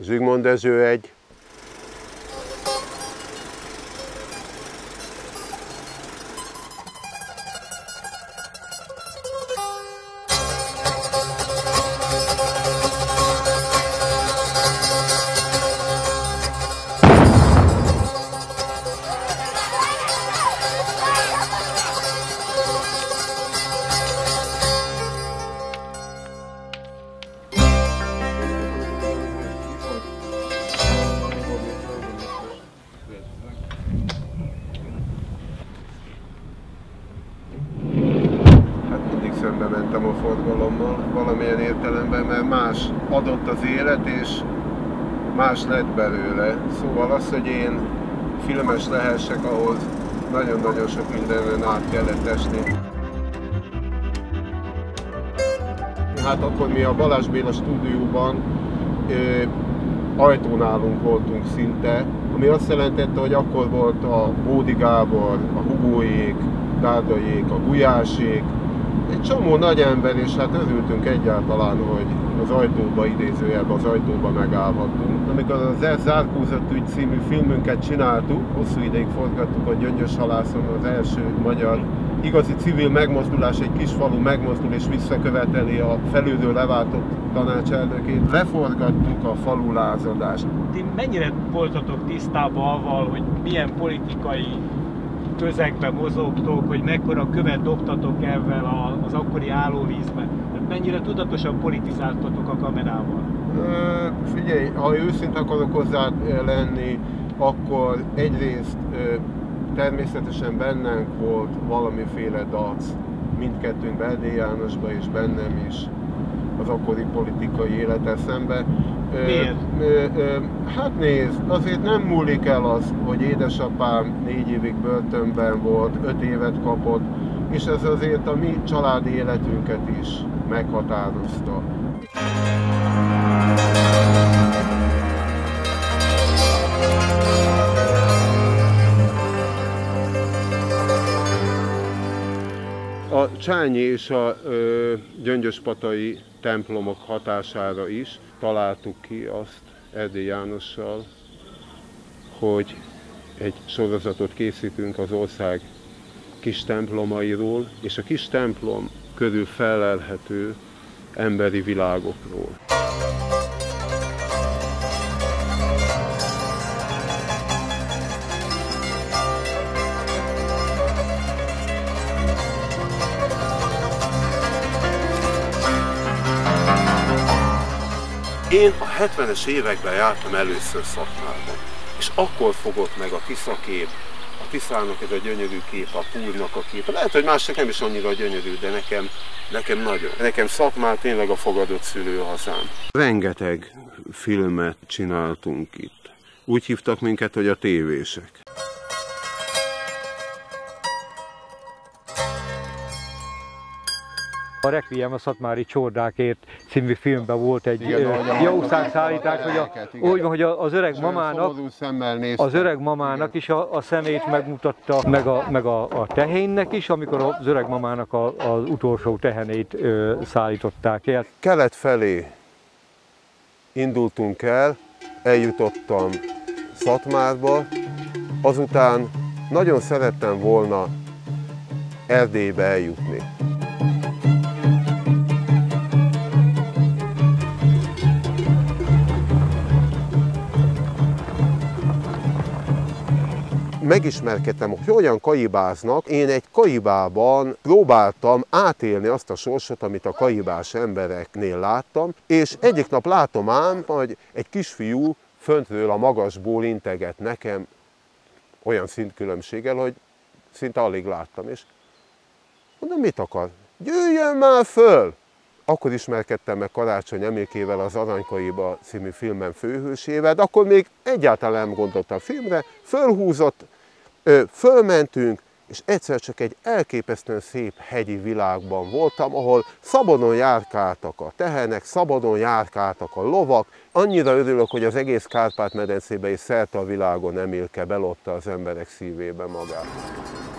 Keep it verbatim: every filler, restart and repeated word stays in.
Zsigmond Dezső egy. Szembe mentem a forgalommal valamilyen értelemben, mert más adott az élet, és más lett belőle. Szóval az, hogy én filmes lehessek, ahhoz nagyon-nagyon sok mindenen át kellett esni. Hát akkor mi a Balázs Béla stúdióban ö, ajtónálunk voltunk szinte, ami azt jelentette, hogy akkor volt a Bódi Gábor, a Hugóék, Dárdaiék, a Gulyásék, egy csomó nagy ember, és hát örültünk egyáltalán, hogy az ajtóba, idézőjelben az ajtóba megállhattunk. Amikor az Ez zárkózott ügy című filmünket csináltuk, hosszú ideig forgattuk a Gyöngyös halászon, az első magyar igazi civil megmozdulás, egy kis falu megmozdul és visszaköveteli a felülről leváltott tanácselnökét. Leforgattuk a falu lázadást. Ti mennyire voltatok tisztában avval, hogy milyen politikai közegben mozogtok, hogy mekkora követ dobtatok ezzel az akkori állóvízbe? Mennyire tudatosan politizáltatok a kamerával? Ö, figyelj, ha őszinte akarok hozzá lenni, akkor egyrészt ö, természetesen bennünk volt valamiféle dac, mindkettőnkben, Erdély Jánosban és bennem is az akkori politikai élettel szembe. Miért? Ö, ö, hát nézd, azért nem múlik el az, hogy édesapám négy évig börtönben volt, öt évet kapott, és ez azért a mi családi életünket is meghatározta. A Csányi és a ö, gyöngyöspatai templomok hatására is találtuk ki azt Erdély Jánossal, hogy egy sorozatot készítünk az ország kis templomairól, és a kis templom körül felelhető emberi világokról. Én a hetvenes években jártam először Szatmárban, és akkor fogott meg a Tisza kép, a Tiszának ez a gyönyörű kép, a Púrnak a kép. Lehet, hogy mások nem is annyira gyönyörű, de nekem, nekem nagyon. Nekem Szatmár tényleg a fogadott szülőhazám. Rengeteg filmet csináltunk itt. Úgy hívtak minket, hogy a tévések. A Requiem a szatmári csordákért című filmben volt egy jószágszállítás, hogy, a, úgy, hogy az öreg mamának, az öreg mamának is a, a szemét megmutatta, meg a, meg a, a tehénnek is, amikor az öreg mamának a, az utolsó tehenét ö, szállították el. Kelet felé indultunk el, eljutottam Szatmárba, azután nagyon szerettem volna Erdélybe eljutni. Megismerkedtem, hogy hogyan kaibáznak. Én egy kaibában próbáltam átélni azt a sorsot, amit a kaibás embereknél láttam, és egyik nap látom ám, hogy egy kisfiú föntről a magasból integet nekem olyan szintkülönbséggel, hogy szinte alig láttam, és mondom, mit akar? Jöjjön már föl! Akkor ismerkedtem meg Karácsony Emilkével, az Aranykaiba című filmem főhősével, de akkor még egyáltalán nem gondoltam a filmre, fölhúzott, fölmentünk, és egyszer csak egy elképesztően szép hegyi világban voltam, ahol szabadon járkáltak a tehenek, szabadon járkáltak a lovak. Annyira örülök, hogy az egész Kárpát-medencébe és szerte a világon Emilke belotta az emberek szívébe magát.